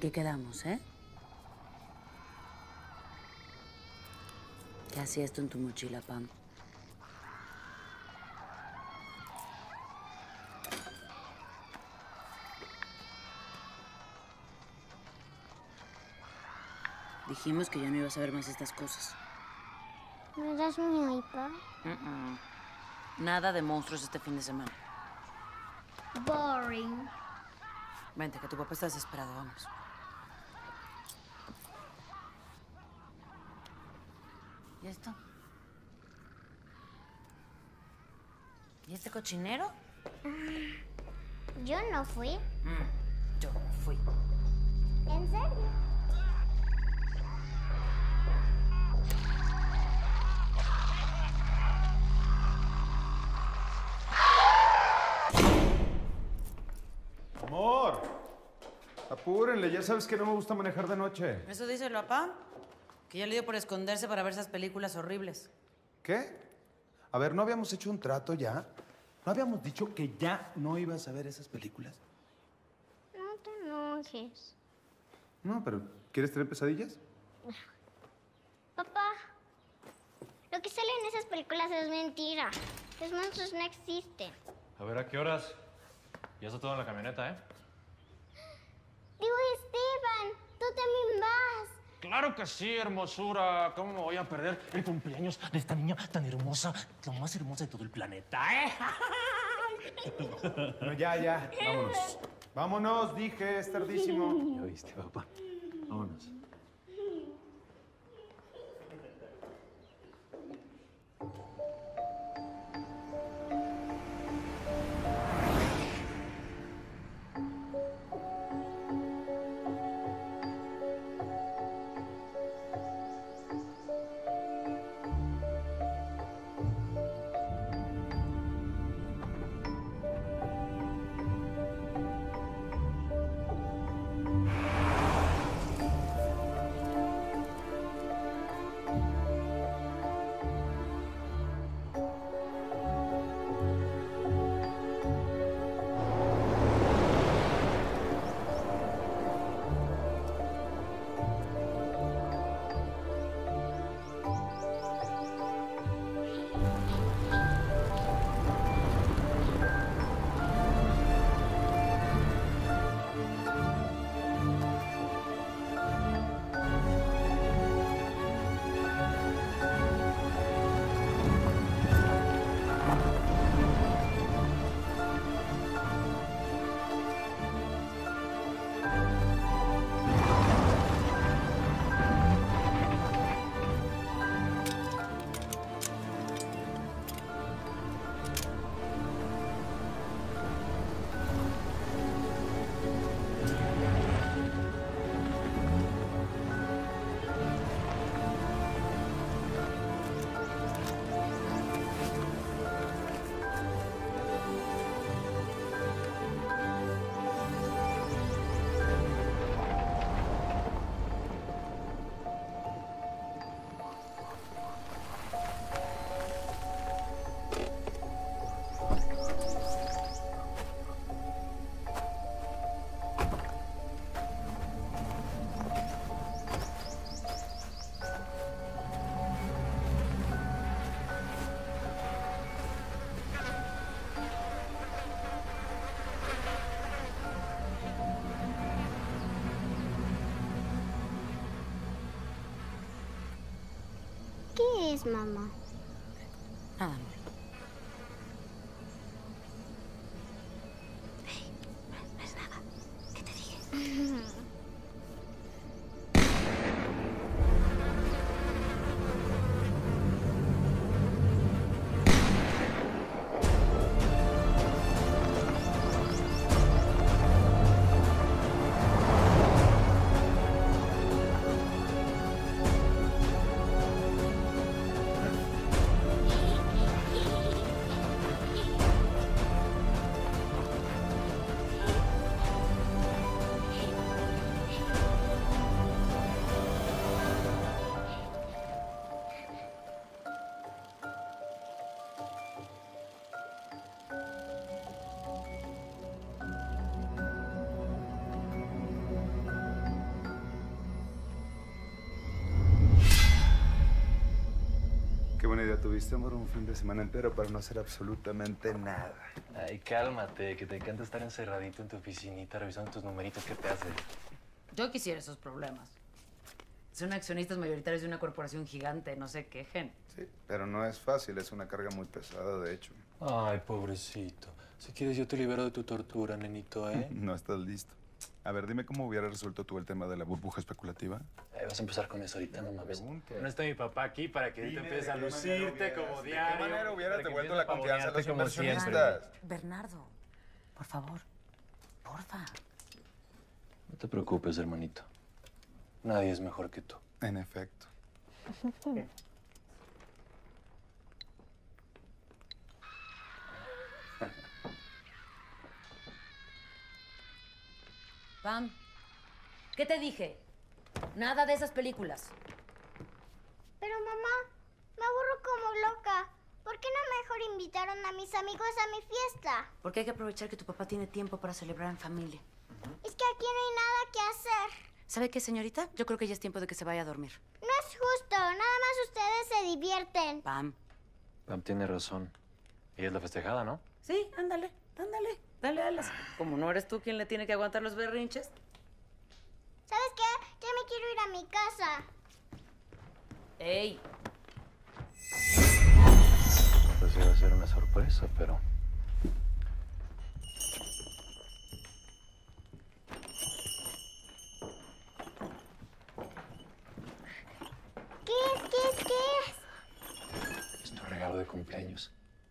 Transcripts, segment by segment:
qué quedamos, eh? ¿Qué hacía esto en tu mochila, Pam? Dijimos que ya no ibas a ver más estas cosas. ¿Me das mi iPad? Nada de monstruos este fin de semana. Boring. Vente, que tu papá está desesperado, vamos. ¿Y esto? ¿Y este cochinero? Yo no fui. Yo fui. ¿En serio? Amor, apúrenle, ya sabes que no me gusta manejar de noche. Eso díselo a Pam, que ya le dio por esconderse para ver esas películas horribles. ¿Qué? A ver, ¿no habíamos hecho un trato ya? ¿No habíamos dicho que ya no ibas a ver esas películas? No te enojes. No, pero ¿quieres tener pesadillas? Papá, lo que sale en esas películas es mentira. Los monstruos no existen. A ver, ¿a qué horas? Ya está todo en la camioneta, ¿eh? Digo, Esteban, tú también vas. ¡Claro que sí, hermosura! ¿Cómo me voy a perder el cumpleaños de esta niña tan hermosa? La más hermosa de todo el planeta, ¿eh? Bueno, ya, vámonos. Vámonos, dije, es tardísimo. ¿Ya oíste, papá? Vámonos. ¿Qué es, mamá? Nada, amor. No es nada. ¿Qué te dije? tuviste, amor, un fin de semana entero para no hacer absolutamente nada. Ay, cálmate, que te encanta estar encerradito en tu oficinita revisando tus numeritos. ¿Qué te hace? Yo quisiera esos problemas. Son accionistas mayoritarios de una corporación gigante, no se quejen. Sí, pero no es fácil, es una carga muy pesada, de hecho. Ay, pobrecito. Si quieres, yo te libero de tu tortura, nenito, ¿eh? No estás listo. A ver, dime cómo hubiera resuelto tú el tema de la burbuja especulativa. Vas a empezar con eso ahorita, no mames. Pregunta. No está mi papá aquí para que ahorita empieces a lucirte como diario. ¿De qué manera hubieras para que devuelto empieces la a confianza a los pavonearte como siempre. inversionistas? Bernardo, por favor, porfa. No te preocupes, hermanito. Nadie es mejor que tú. En efecto. Pam, ¿qué te dije? Nada de esas películas. Pero mamá, me aburro como loca. ¿Por qué no mejor invitaron a mis amigos a mi fiesta? Porque hay que aprovechar que tu papá tiene tiempo para celebrar en familia. Es que aquí no hay nada que hacer. ¿Sabe qué, señorita? Yo creo que ya es tiempo de que se vaya a dormir. No es justo, nada más ustedes se divierten. Pam. Pam tiene razón. Ella es la festejada, ¿no? Sí, ándale, ándale. Dale alas. Como no eres tú quien le tiene que aguantar los berrinches. ¿Sabes qué? Ya me quiero ir a mi casa. ¡Ey! Pues iba a ser una sorpresa, pero... ¿Qué es? ¿Qué es? ¿Qué es? Es tu regalo de cumpleaños.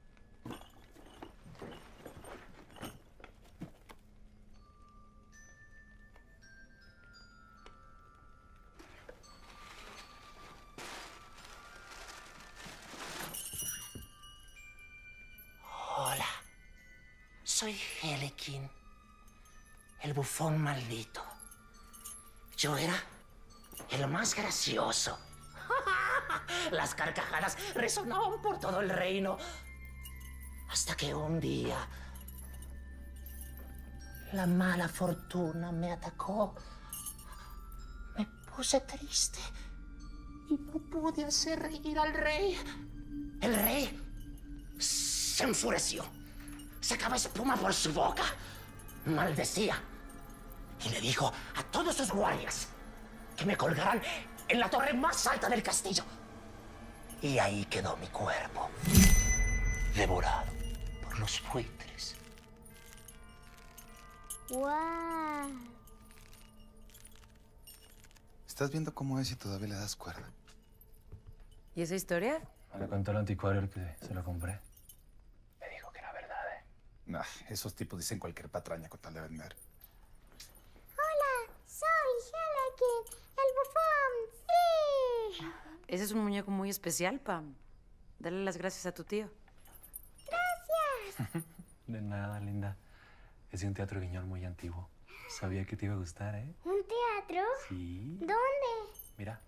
Hola, soy Helikin, el bufón maldito. Yo era el más gracioso. Las carcajadas resonaban por todo el reino. Hasta que un día la mala fortuna me atacó. Me puse triste y no pude hacer reír al rey. El rey se enfureció. Sacaba espuma por su boca. Maldecía. Y le dijo a todos sus guardias que me colgaran en la torre más alta del castillo. Y ahí quedó mi cuerpo, devorado por los buitres. ¡Wow! ¿Estás viendo cómo es y todavía le das cuerda? ¿Y esa historia? Me lo contó el anticuario el que se lo compré. Me dijo que era verdad, ¿eh? Nah, esos tipos dicen cualquier patraña con tal de vender. Hola, soy Helikin, el bufón. ¡Sí! Ese es un muñeco muy especial, Pam. Dale las gracias a tu tío. Gracias. De nada, linda. Es de un teatro guiñol muy antiguo. Sabía que te iba a gustar, ¿eh? ¿Un teatro? Sí. ¿Dónde? Mira.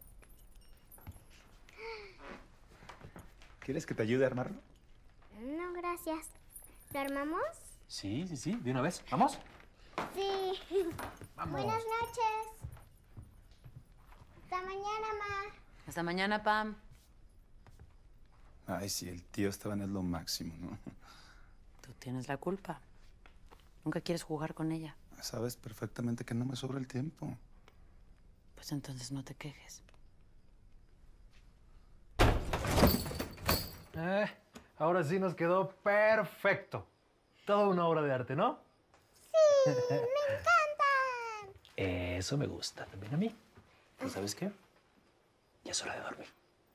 ¿Quieres que te ayude a armarlo? No, gracias. ¿Lo armamos? Sí, sí, sí. ¿De una vez? ¿Vamos? Sí. Vamos. Buenas noches. Hasta mañana, ma. Hasta mañana, Pam. Ay, sí, el tío Esteban es lo máximo, ¿no? Tú tienes la culpa. Nunca quieres jugar con ella. Sabes perfectamente que no me sobra el tiempo. Pues entonces no te quejes. Ahora sí nos quedó perfecto. Toda una obra de arte, ¿no? Sí, me encantan. Eso me gusta también a mí. ¿Tú sabes qué? Ya es hora de dormir.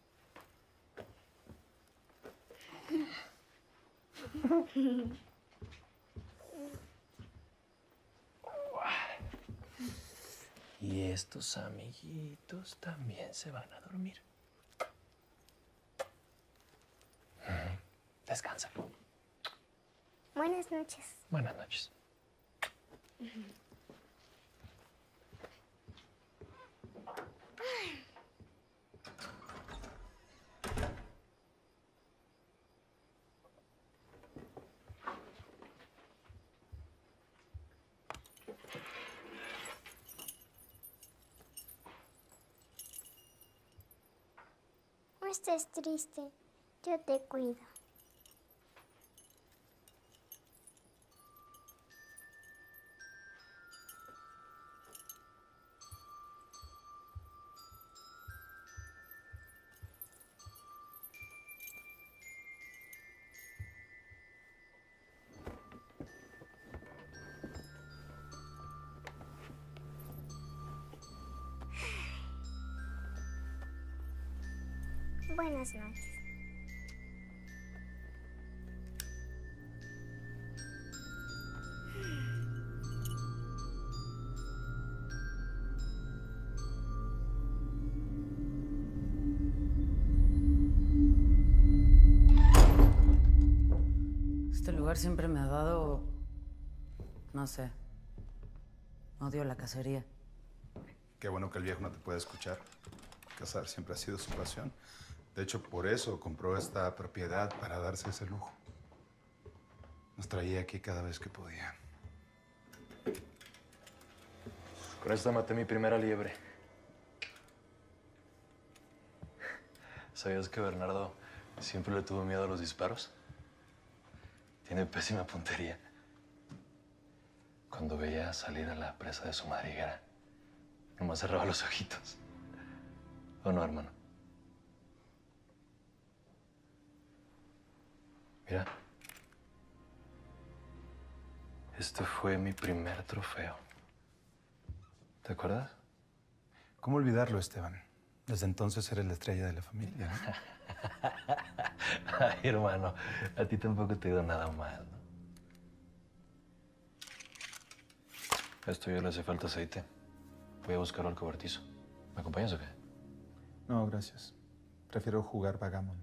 Y estos amiguitos también se van a dormir. Descansa. Buenas noches. Buenas noches. No estés triste. Yo te cuido. Buenas noches. Este lugar siempre me ha dado... no sé. Odio la cacería. Qué bueno que el viejo no te puede escuchar. Cazar siempre ha sido su pasión. De hecho, por eso compró esta propiedad, para darse ese lujo. Nos traía aquí cada vez que podía. Con esta maté mi primera liebre. ¿Sabías que Bernardo siempre le tuvo miedo a los disparos? Tiene pésima puntería. Cuando veía salir a la presa de su madriguera, nomás cerraba los ojitos. ¿O no, hermano? Mira. Este fue mi primer trofeo. ¿Te acuerdas? ¿Cómo olvidarlo, Esteban? Desde entonces eres la estrella de la familia, ¿no? Ay, hermano, a ti tampoco te ha ido nada mal, ¿no? A esto ya le hace falta aceite. Voy a buscarlo al cobertizo. ¿Me acompañas o qué? No, gracias. Prefiero jugar vagamon.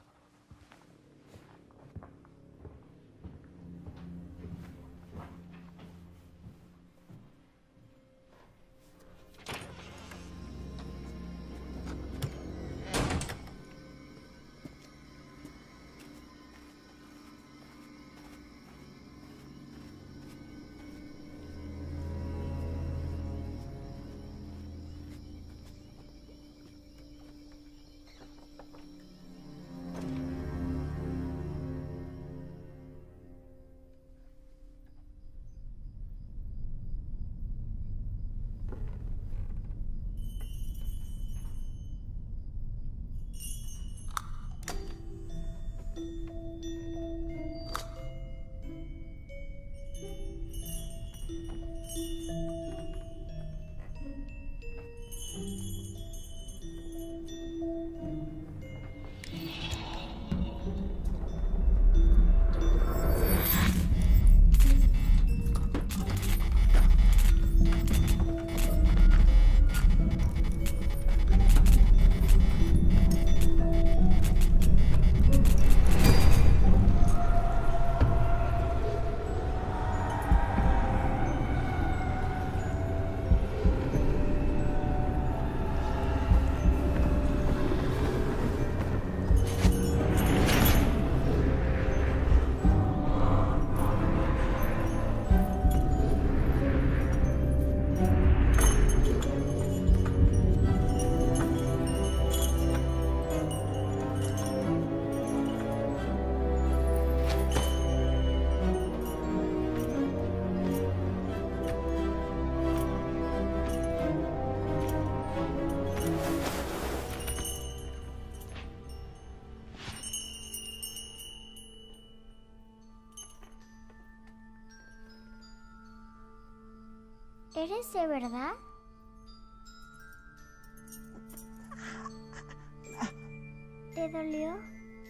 ¿Eres de verdad? ¿Te dolió?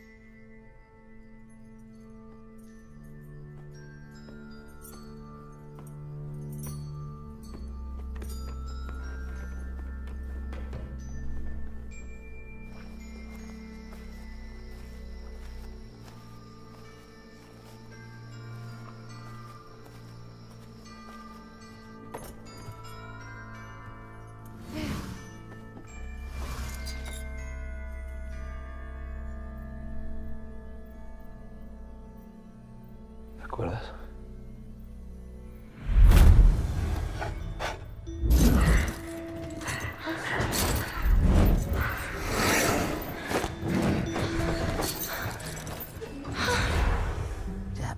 ¿Te acuerdas?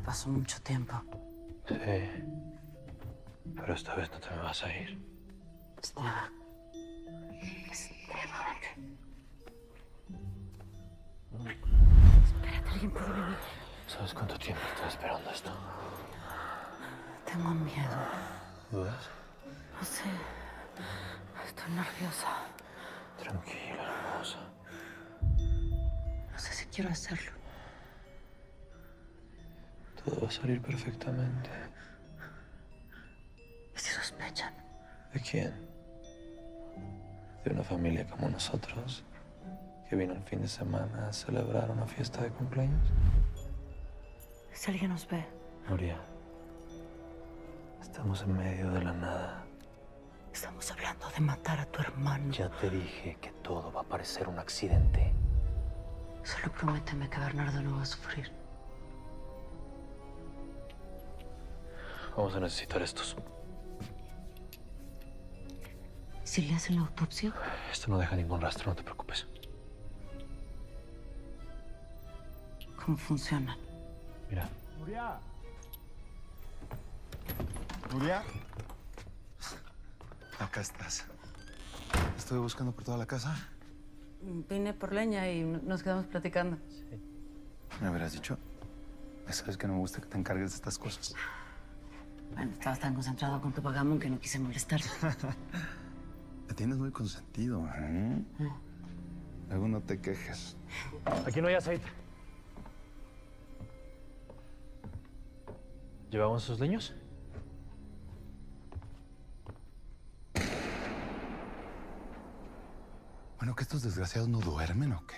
pasó mucho tiempo. Sí. Pero esta vez no te me vas a ir. Esteban. Espérate, alguien puede venir. ¿Sabes cuánto tiempo estoy esperando esto? Tengo miedo. ¿Dudas? No sé. Estoy nerviosa. Tranquila, hermosa. No sé si quiero hacerlo. Todo va a salir perfectamente. ¿Y si sospechan? ¿De quién? De una familia como nosotros, que vino el fin de semana a celebrar una fiesta de cumpleaños. Si alguien nos ve. Nuria, estamos en medio de la nada. Estamos hablando de matar a tu hermano. Ya te dije que todo va a parecer un accidente. Solo prométeme que Bernardo no va a sufrir. Vamos a necesitar estos. Si le hacen la autopsia, Esto no deja ningún rastro, no te preocupes. ¿cómo funcionan? Mira. ¡Nuria! ¿Nuria? Acá estás. Estuve buscando por toda la casa. Vine por leña y nos quedamos platicando. ¿Me hubieras dicho? Ya sabes que no me gusta que te encargues de estas cosas. Bueno, estabas tan concentrado con tu pagamón que no quise molestarte. Me tienes muy consentido, ¿eh? Luego no te quejes. Aquí no hay aceite. ¿Llevamos sus leños? Bueno, ¿que estos desgraciados no duermen o qué?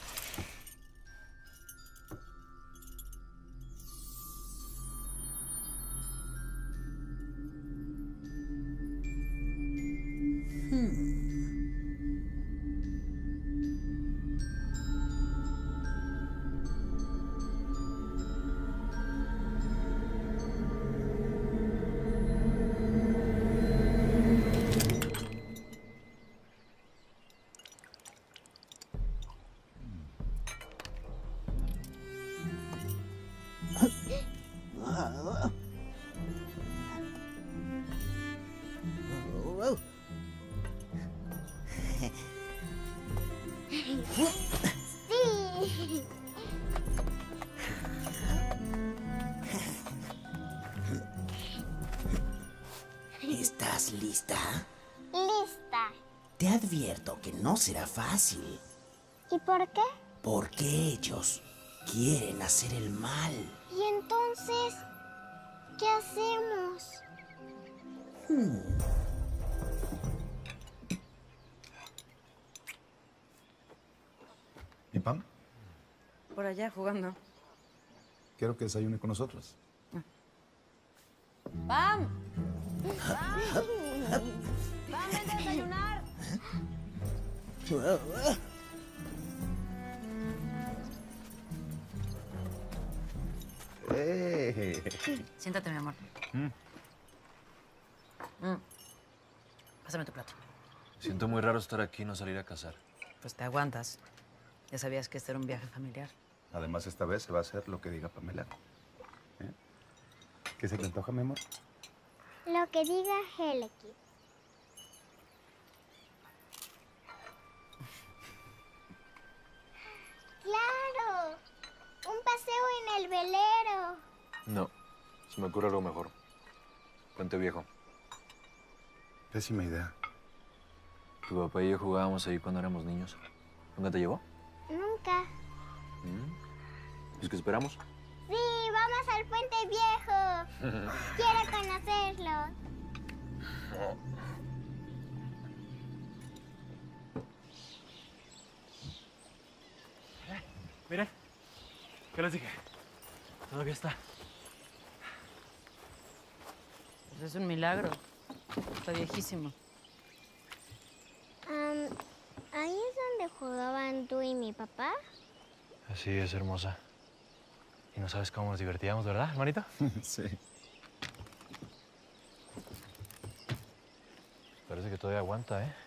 Sí. ¿Estás lista? Lista. Te advierto que no será fácil, ¿Y por qué? porque ellos quieren hacer el mal. ¿Y entonces qué hacemos? ¿Y Pam? Por allá jugando. Quiero que desayune con nosotros. ¡Pam! ¡Pam! ¡Pam, vente a desayunar! Siéntate, mi amor. Pásame tu plato. Siento muy raro estar aquí y no salir a cazar. Pues te aguantas. Ya sabías que este era un viaje familiar. Además, esta vez se va a hacer lo que diga Pamela. ¿Eh? ¿Qué se te antoja, mi amor? Lo que diga Heleki. ¡Claro! Un paseo en el velero. No, se me ocurre algo mejor. Puente Viejo. Pésima idea. Tu papá y yo jugábamos ahí cuando éramos niños. ¿Nunca te llevó? Nunca. ¿Es que esperamos? Sí, vamos al puente viejo. Quiero conocerlo. Miren, ¿qué les dije? Todavía está. Pues es un milagro. Está viejísimo. ¿Ahí es donde jugaban tú y mi papá? Así es, hermosa. Y no sabes cómo nos divertíamos, ¿verdad, hermanito? Sí. Parece que todavía aguanta, ¿eh?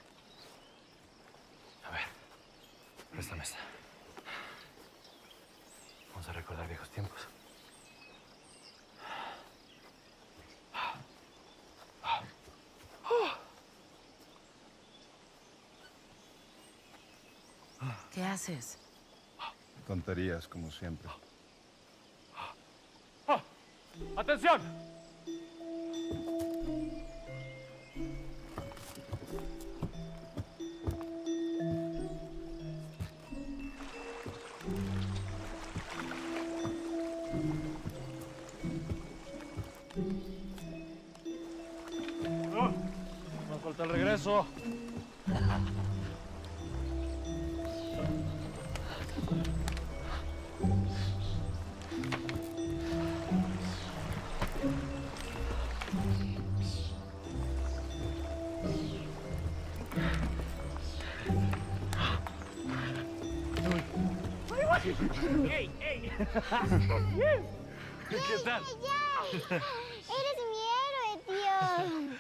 A ver, préstame esta. Vamos a recordar viejos tiempos. ¿Qué haces? Tonterías, como siempre. ¡Atención! Nos falta el regreso. ¡Ey, ey! ¿Qué tal? ¡Ya! ¡Eres mi héroe, tío!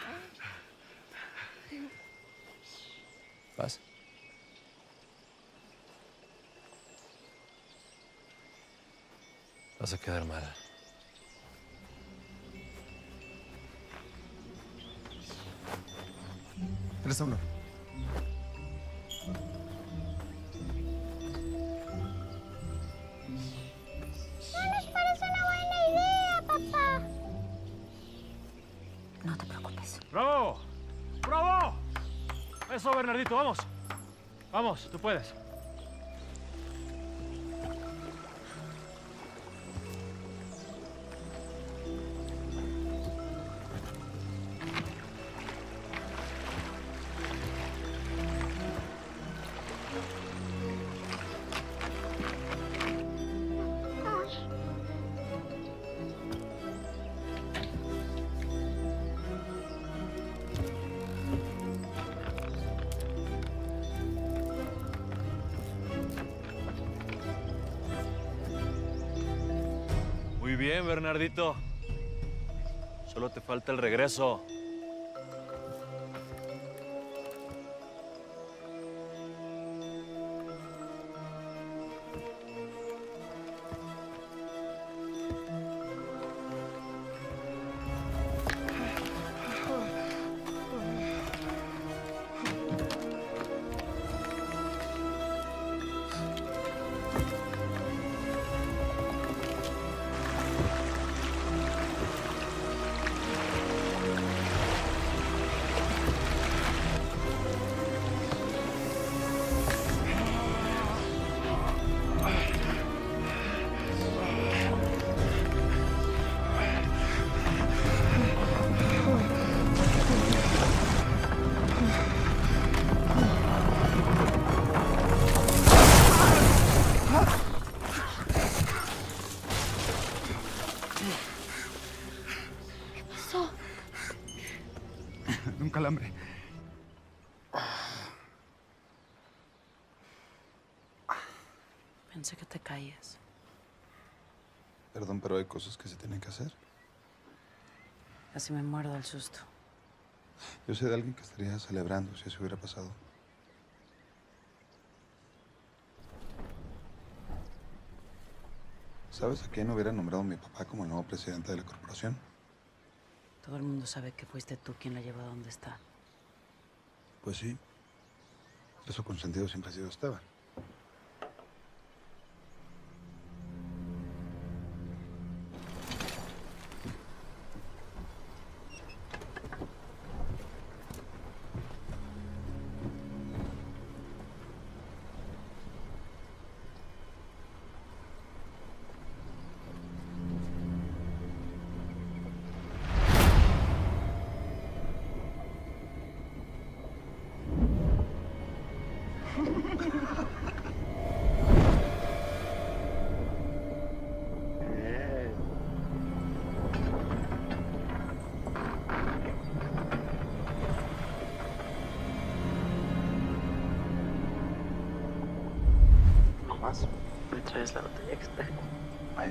¿Vas? Vas a quedar mal. Eres uno. No nos parece una buena idea, papá. No te preocupes. ¡Bravo! ¡Bravo! Eso, Bernardito, vamos. Vamos, tú puedes. Muy bien, Bernardito. Solo te falta el regreso. Un calambre. Pensé que te caías. Perdón, pero hay cosas que se tienen que hacer. Casi me muero del susto. Yo sé de alguien que estaría celebrando si eso hubiera pasado. ¿Sabes a quién hubiera nombrado mi papá como el nuevo presidente de la corporación? Todo el mundo sabe que fuiste tú quien la llevó a donde está. Pues sí. Eso consentido siempre ha sido Esteban. Más. Me traes la botella extra. Ay,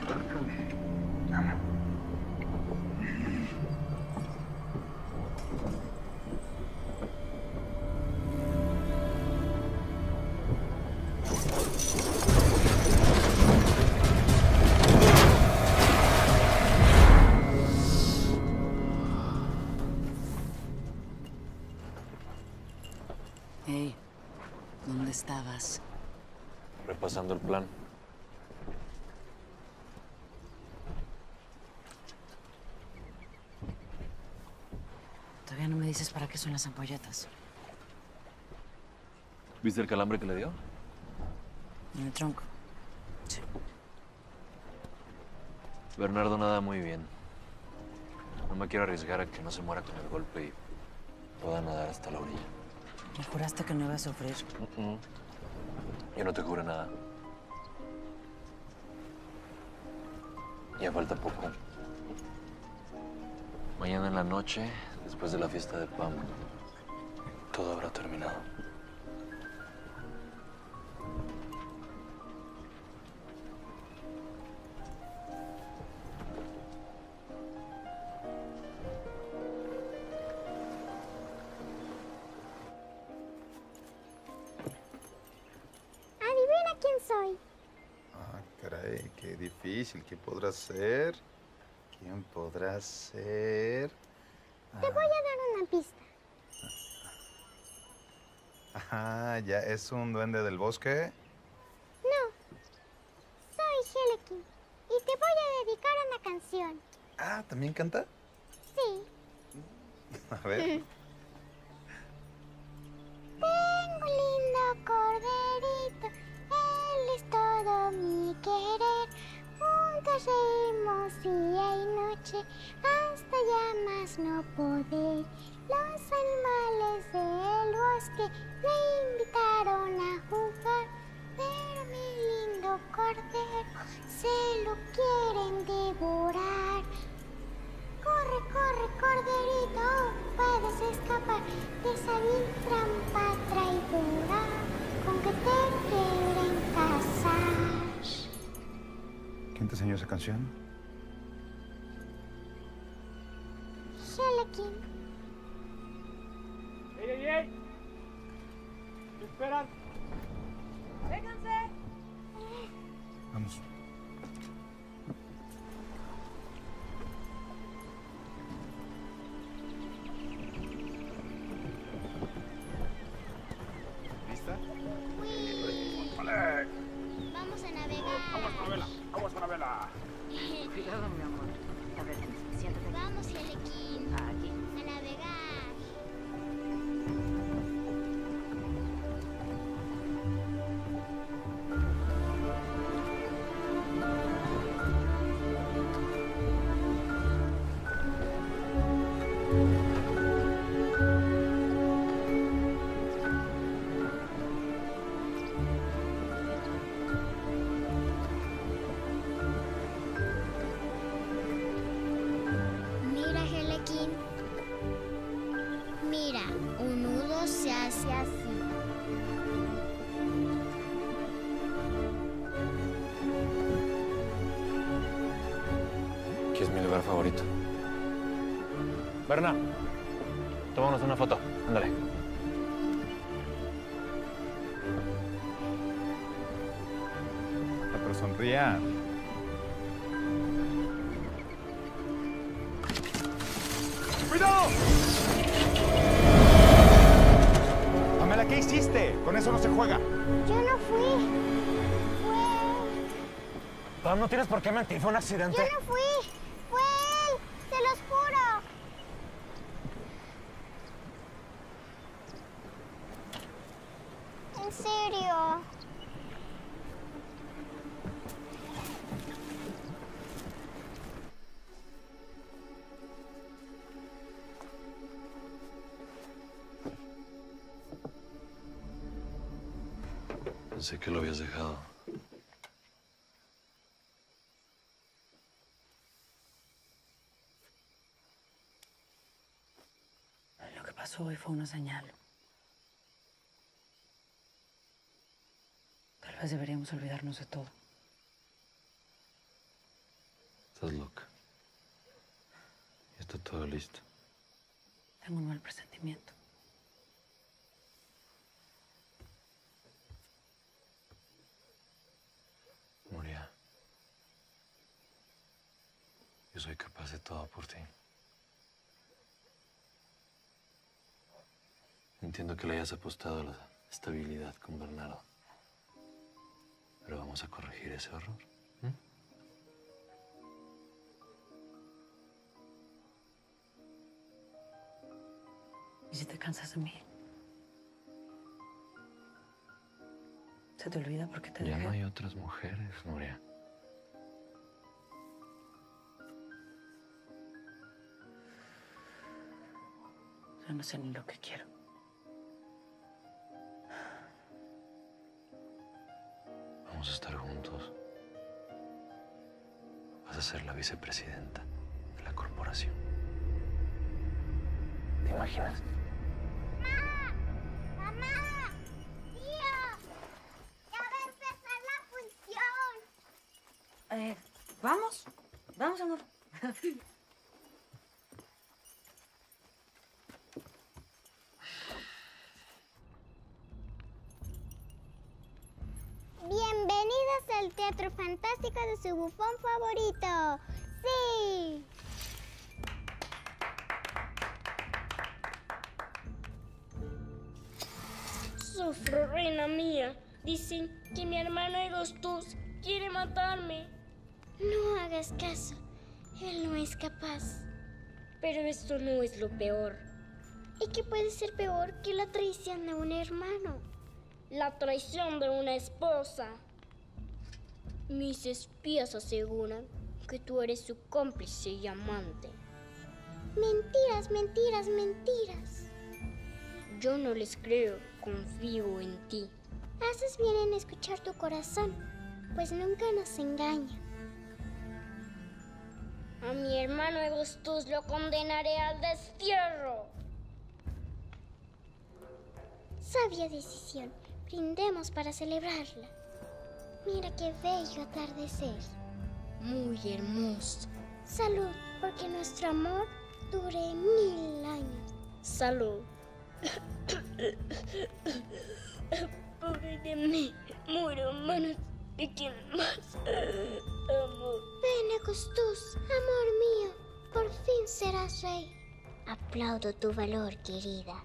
Hey, ¿dónde estabas? pasando el plan. Todavía no me dices para qué son las ampolletas. ¿Viste el calambre que le dio? En el tronco. Sí. Bernardo nada muy bien. No me quiero arriesgar a que no se muera con el golpe y pueda nadar hasta la orilla. ¿Me juraste que no iba a sufrir? Yo no te juro nada. Ya falta poco. Mañana en la noche, después de la fiesta de Pam, todo habrá terminado. Adivina quién soy. Ah, caray, qué difícil. ¿Quién podrá ser? ¿Quién podrá ser? Te voy a dar una pista. Ajá, ya es un duende del bosque. No, soy Helekin y te voy a dedicar una canción. Ah, ¿también canta? Sí. A ver. Tengo un lindo corderito, él es todo mi querer. Juntos reímos día y noche, hasta ya más no poder. Los animales del bosque me invitaron a jugar, pero mi lindo cordero se lo quieren devorar. Corre, corre, corderito, puedes escapar de esa vil trampa traidora con que te quieren casar. ¿Quién te enseñó esa canción? Helekin. ¡Ey, ey, ey! ¿Qué esperan? ¡Vénganse! Vamos. ¿Lista? Vamos a navegar. ¡Aguas con la vela! Cuidado, mi amor. A ver, siéntate. Vamos, Helekin. Aquí. A navegar. Mira, Helekin. Mira, un nudo se hace así. Aquí es mi lugar favorito. Berna, tomámonos una foto. Ándale. Pero sonría. ¡Cuidado! Pamela, ¿qué hiciste? Con eso no se juega. Yo no fui. Pam, no tienes por qué mentir, fue un accidente. Yo no fui. Fue él. Se los juro. En serio. Pensé que lo habías dejado. Lo que pasó hoy fue una señal. Tal vez deberíamos olvidarnos de todo. Estás loca. Ya está todo listo. Tengo un mal presentimiento. Moria. Yo soy capaz de todo por ti. Entiendo que le hayas apostado a la estabilidad con Bernardo. Pero vamos a corregir ese error. ¿Y si te cansas de mí? ¿Se te olvida por qué te Ya dejé? no hay otras mujeres, Nuria. Yo no sé ni lo que quiero. Vamos a estar juntos. Vas a ser la vicepresidenta de la corporación. ¿Te imaginas? ¡Mamá! ¡Tío! ¡Ya va a empezar la función! Vamos. Vamos, amor. Bienvenidos al Teatro Fantástico de su bufón favorito. ¡Sí! Sufro, reina mía. Dicen que mi hermano Agustus quiere matarme. No hagas caso. Él no es capaz. Pero esto no es lo peor. ¿Y qué puede ser peor que la traición de un hermano? La traición de una esposa. Mis espías aseguran que tú eres su cómplice y amante. Mentiras, mentiras, mentiras. Yo no les creo, confío en ti. Haces bien en escuchar tu corazón, pues nunca nos engaña. A mi hermano Agustus lo condenaré al destierro. Sabia decisión. Brindemos para celebrarla. Mira qué bello atardecer. Muy hermoso. Salud, porque nuestro amor dure 1000 años. Salud. Pobre de mí, muero en manos de quien más amo. Ven, Agustus, amor mío, por fin serás rey. Aplaudo tu valor, querida.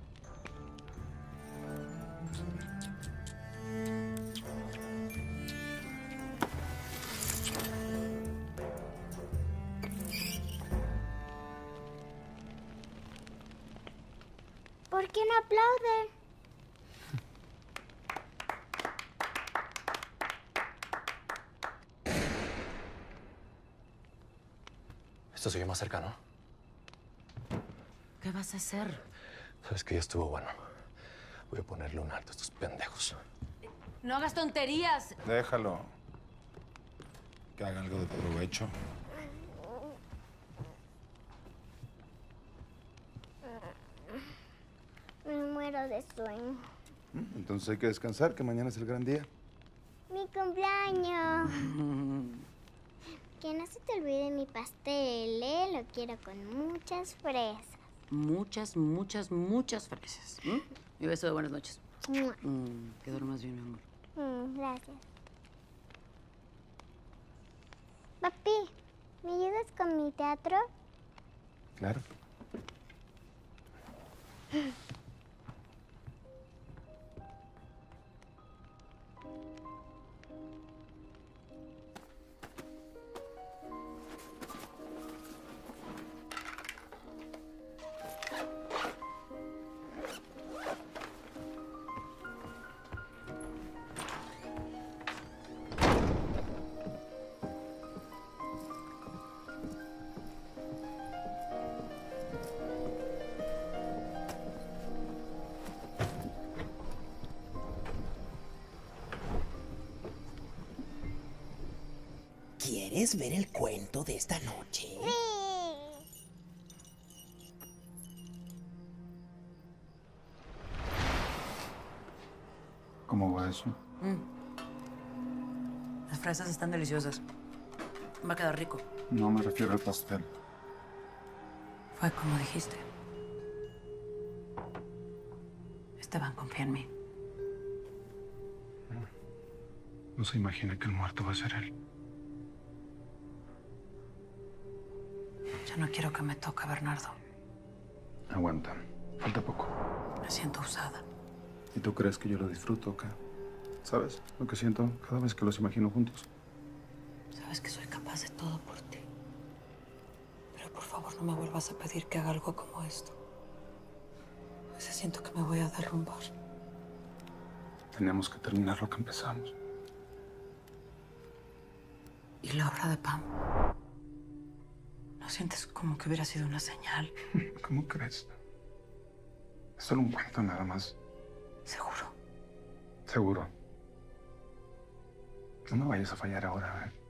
¿Por qué no aplaude? Esto se oye más cercano. ¿Qué vas a hacer? Sabes que ya estuvo bueno. Voy a ponerle un alto a estos pendejos. No hagas tonterías. Déjalo. Que haga algo de provecho. Me muero de sueño. Entonces hay que descansar, que mañana es el gran día. Mi cumpleaños. Que no se te olvide mi pastel, ¿eh? Lo quiero con muchas fresas. Muchas, muchas, muchas fresas. Y beso de buenas noches. ¡Mua! Que duermas bien, mi amor. Gracias. Papi, ¿me ayudas con mi teatro? Claro. ¿Quieres ver el cuento de esta noche? ¿Cómo va eso? Las fresas están deliciosas. Va a quedar rico. No me refiero al pastel. Fue como dijiste. Esteban, confía en mí. No se imagina que el muerto va a ser él. Ya no quiero que me toque, Bernardo. Aguanta. Falta poco. Me siento usada. ¿Y tú crees que yo lo disfruto acá? ¿Sabes lo que siento cada vez que los imagino juntos? Sabes que soy capaz de todo por ti. Pero por favor no me vuelvas a pedir que haga algo como esto. A veces siento que me voy a derrumbar. Teníamos que terminar lo que empezamos. ¿Y la obra de Pam? ¿No sientes como que hubiera sido una señal? ¿Cómo crees? Es solo un cuento nada más. ¿Seguro? Seguro. No me vayas a fallar ahora, ¿eh?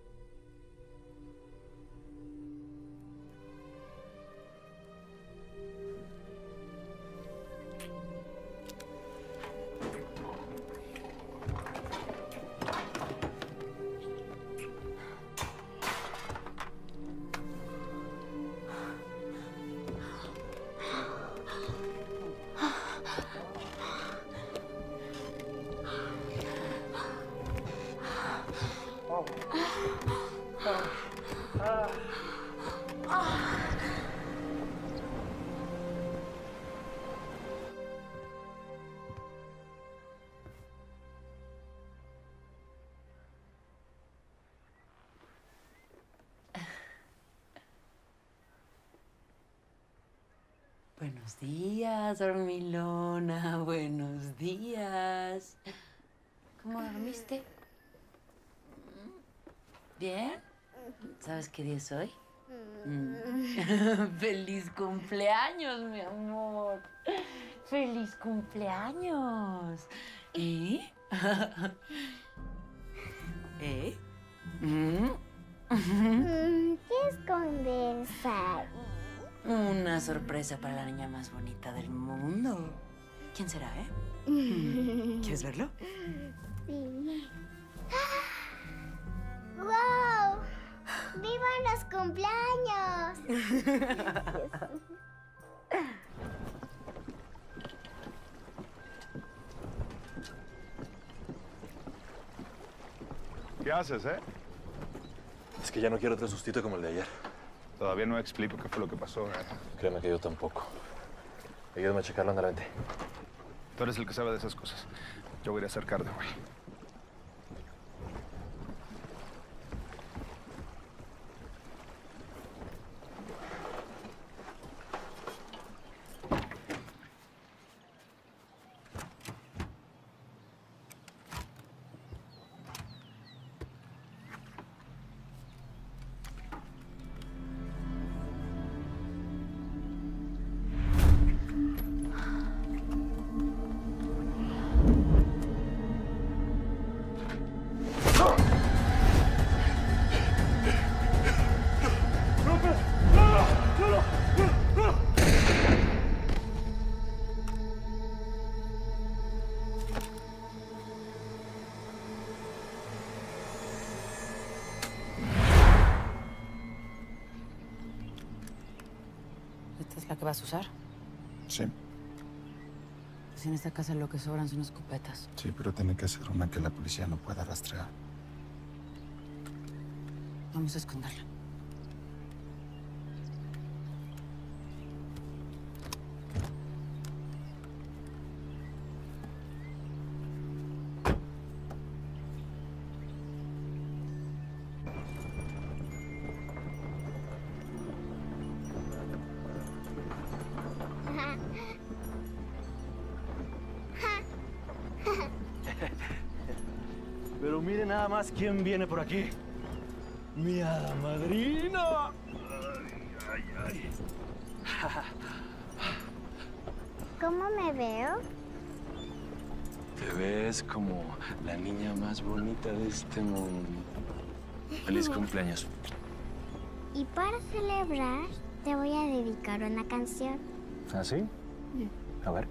Buenos días, dormilona. Buenos días. ¿Cómo dormiste? ¿Bien? ¿Sabes qué día es hoy? ¡Feliz cumpleaños, mi amor! ¡Feliz cumpleaños! ¿Eh? ¿Eh? ¿Qué escondes ahí? Una sorpresa para la niña más bonita del mundo. ¿Quién será, ¿Quieres verlo? Sí. ¡Wow! ¡Vivan los cumpleaños! ¿Qué haces, Es que ya no quiero otro sustito como el de ayer. Todavía no explico qué fue lo que pasó, Créeme que yo tampoco. Ayúdame a checarlo, anda, vente. Tú eres el que sabe de esas cosas. Yo voy a ir a acercarte, güey. ¿Esta es la que vas a usar? Sí. Pues en esta casa lo que sobran son escopetas. Sí, pero tiene que ser una que la policía no pueda rastrear. Vamos a esconderla. Pero mire nada más quién viene por aquí. ¡Mi hada madrina! Ay, ay, ay. ¿Cómo me veo? Te ves como la niña más bonita de este mundo. Feliz cumpleaños. Y para celebrar, te voy a dedicar una canción. ¿Ah, sí? A ver.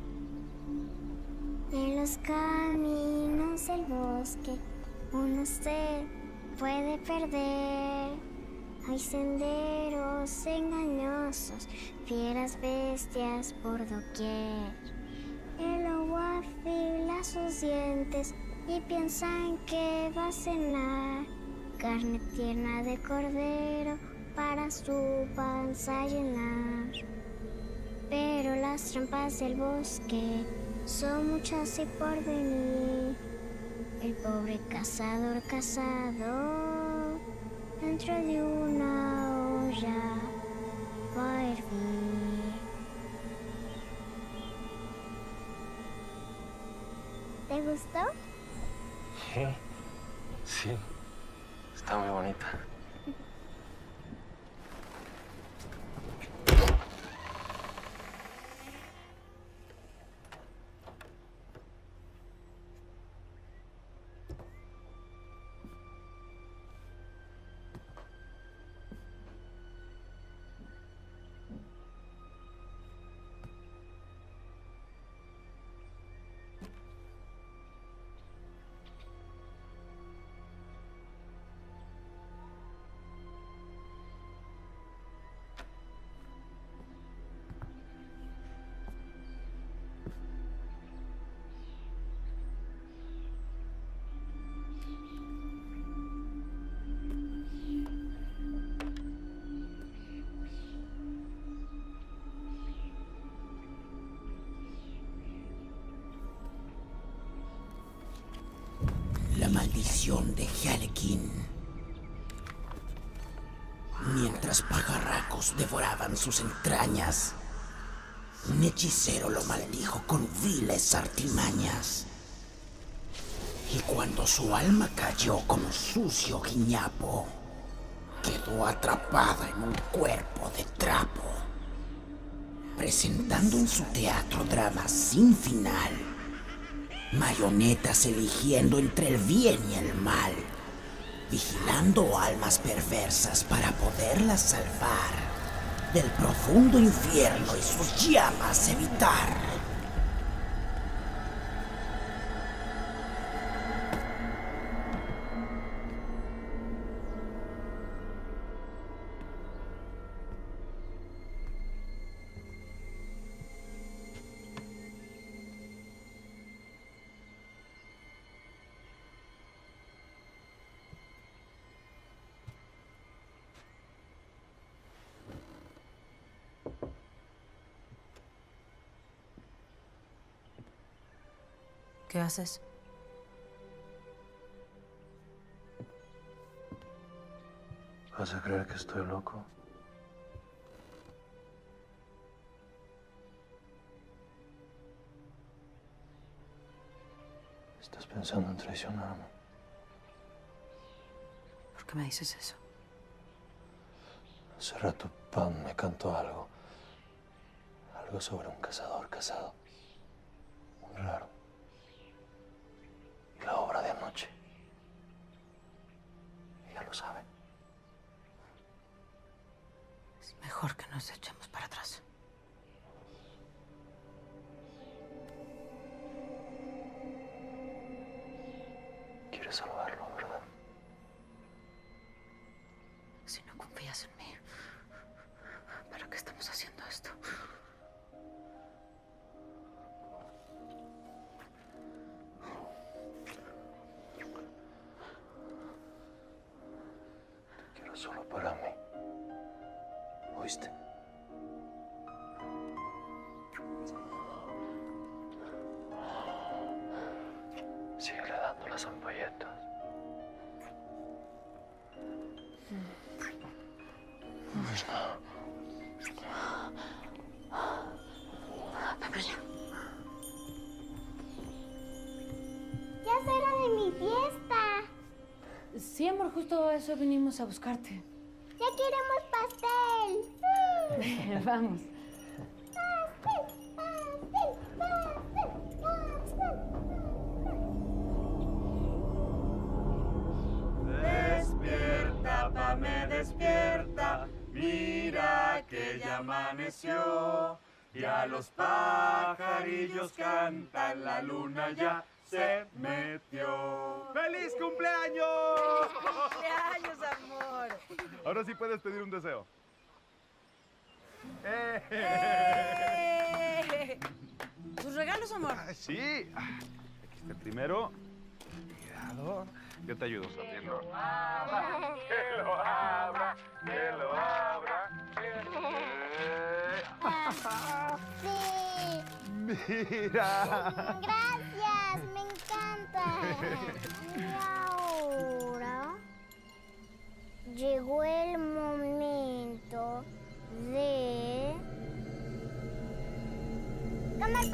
En los caminos del bosque uno se puede perder. Hay senderos engañosos, fieras bestias por doquier. El lobo afila sus dientes y piensa en que va a cenar carne tierna de cordero para su panza llenar. Pero las trampas del bosque son muchas y por venir. El pobre cazador cazado, dentro de una olla va a hervir. ¿Te gustó? Sí, está muy bonita. La maldición de Harlequin. Mientras pajarracos devoraban sus entrañas, un hechicero lo maldijo con viles artimañas. Y cuando su alma cayó como sucio guiñapo, quedó atrapada en un cuerpo de trapo, presentando en su teatro dramas sin final. Marionetas eligiendo entre el bien y el mal, vigilando almas perversas para poderlas salvar del profundo infierno y sus llamas evitar. ¿Qué haces? ¿Vas a creer que estoy loco? ¿Estás pensando en traicionarme? ¿Por qué me dices eso? Hace rato Pam me cantó algo. Algo sobre un cazador casado. Muy raro. Y la obra de anoche. Ella lo sabe. Es mejor que nos echemos para atrás. Quieres salvarlo, ¿verdad? Si no confías en mí, ¿para qué estamos haciendo esto? Te quiero solo para mí. ¿Oíste? Síguele dando las ampolletas. Ya es hora de mi fiesta. Sí, amor, justo a eso vinimos a buscarte. Ya queremos pastel. Vamos. Despierta, Pame, despierta, mira que ya amaneció. Ya los pajarillos cantan, la luna ya se metió. ¡Feliz cumpleaños! ¡Cumpleaños, amor! Ahora sí puedes pedir un deseo. ¿Tus regalos, amor? Sí. Aquí está el primero. Cuidado. Yo te ayudo a abrirlo. Que lo abra, que lo abra. Sí. Mira. Gracias, me encanta. Y ahora llegó el momento de comer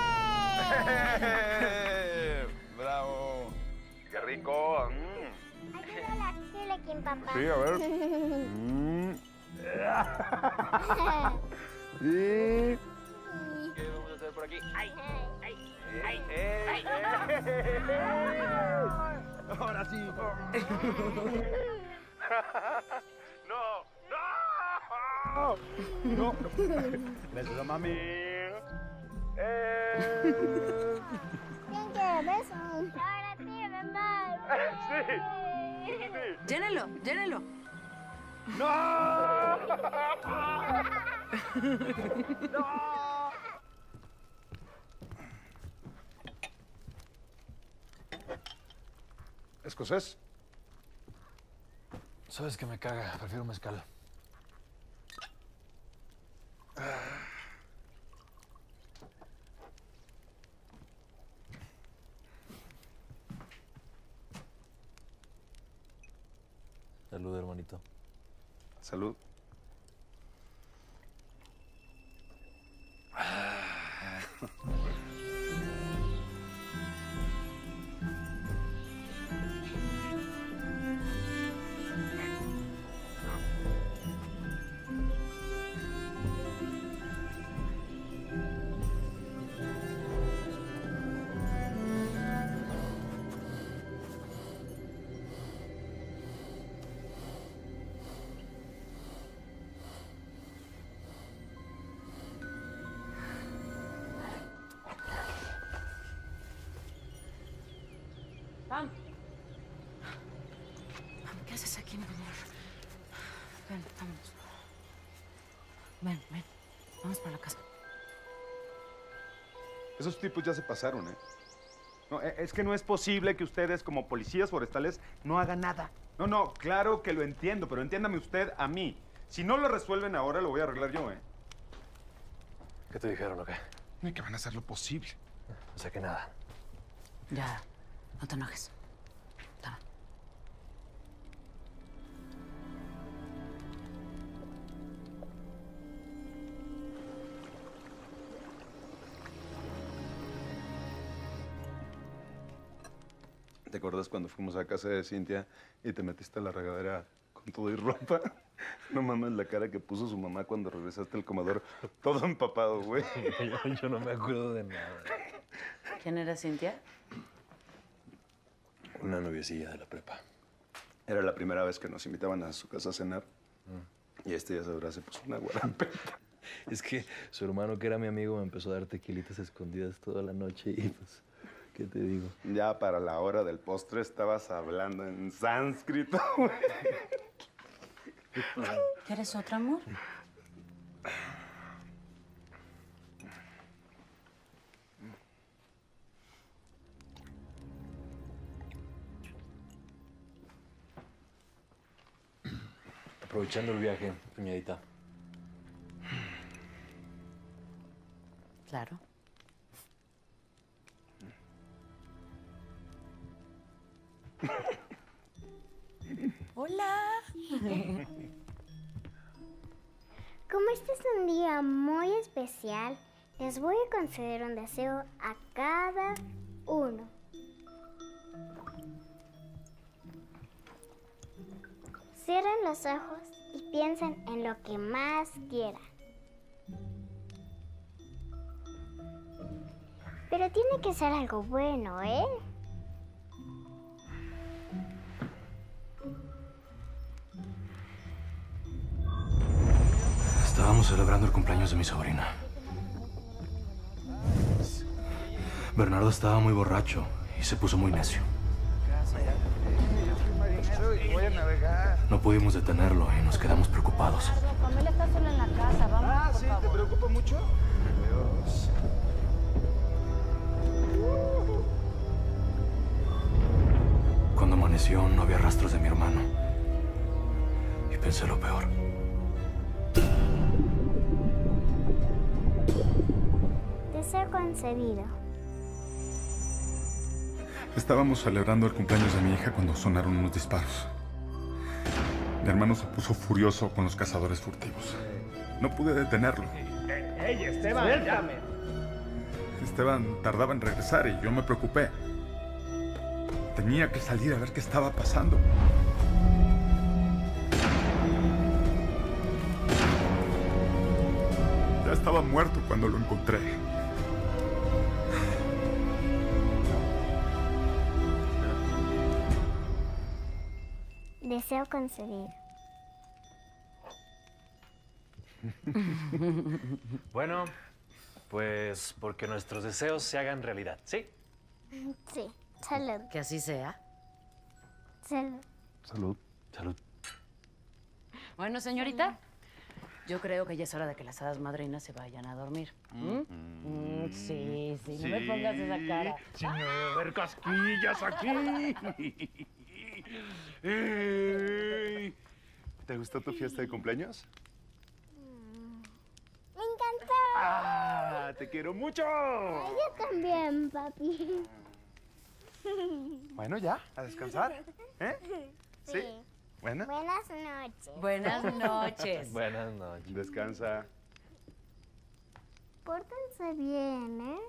pastel. ¡Bravo! ¡Qué rico! Ayuda a la Helekin, papá. Sí, a ver. Sí. ¿Qué vamos a hacer por aquí? ¡Ay! ¡Ay! ¡Ay! ¡Ay! Ahora sí. No, no. No. Besos a mami. ¿Quién quiere beso? Ahora tiene más. Sí. Llénelo, llénelo. ¡No! ¡No! ¿Escocés? Sabes que me caga, prefiero mezcal. Salud, hermanito. Salud. Pam. ¿Qué haces aquí, mi amor? Ven, vámonos. Ven, ven. Vamos para la casa. Esos tipos ya se pasaron, ¿eh? No, es que no es posible que ustedes, como policías forestales, no hagan nada. No, no, claro que lo entiendo, pero entiéndame usted a mí. Si no lo resuelven ahora, lo voy a arreglar yo, ¿eh? ¿Qué te dijeron o qué? No, que van a hacer lo posible. No sé que nada. Ya, no te enojes. Toma. ¿Te acuerdas cuando fuimos a casa de Cintia y te metiste a la regadera con todo y ropa? No mames la cara que puso su mamá cuando regresaste al comedor, todo empapado, güey. Yo no me acuerdo de nada. ¿Quién era Cintia? Una noviecilla de la prepa. Era la primera vez que nos invitaban a su casa a cenar. Y ya sabrás, se puso una guarampeta. Es que su hermano, que era mi amigo, me empezó a dar tequilitas escondidas toda la noche y pues, ¿qué te digo? Ya para la hora del postre estabas hablando en sánscrito, güey. ¿Quieres otro, amor? Aprovechando el viaje, cuñadita. Claro. Hola. Como este es un día muy especial, les voy a conceder un deseo a cada uno. Cierren los ojos y piensen en lo que más quieran. Pero tiene que ser algo bueno, ¿eh? Estábamos celebrando el cumpleaños de mi sobrina. Bernardo estaba muy borracho y se puso muy necio. Yo soy marinero y voy a navegar. No pudimos detenerlo y nos quedamos preocupados. Pamela está sola en la casa, vamos, Sí, ¿te preocupa mucho? Dios. Cuando amaneció no había rastros de mi hermano. Y pensé lo peor. Deseo concebido. Estábamos celebrando el cumpleaños de mi hija cuando sonaron unos disparos. Mi hermano se puso furioso con los cazadores furtivos. No pude detenerlo. ¡Ey, Esteban! ¡Suéltame! Esteban tardaba en regresar y yo me preocupé. Tenía que salir a ver qué estaba pasando. Ya estaba muerto cuando lo encontré. Deseo concedido. Bueno, pues porque nuestros deseos se hagan realidad, ¿sí? Sí, salud. Que así sea. Salud. Salud. Salud. Bueno, señorita, yo creo que ya es hora de que las hadas madrinas se vayan a dormir. Sí, no me pongas esa cara. Sin ver casquillas aquí. ¿Te gustó tu fiesta de cumpleaños? Me encantó. ¡Ah! ¡Te quiero mucho! Yo también, papi. Bueno, ya, a descansar. ¿Eh? Sí. Bueno. Buenas noches. Buenas noches. Buenas noches. Descansa. Pórtense bien, ¿eh?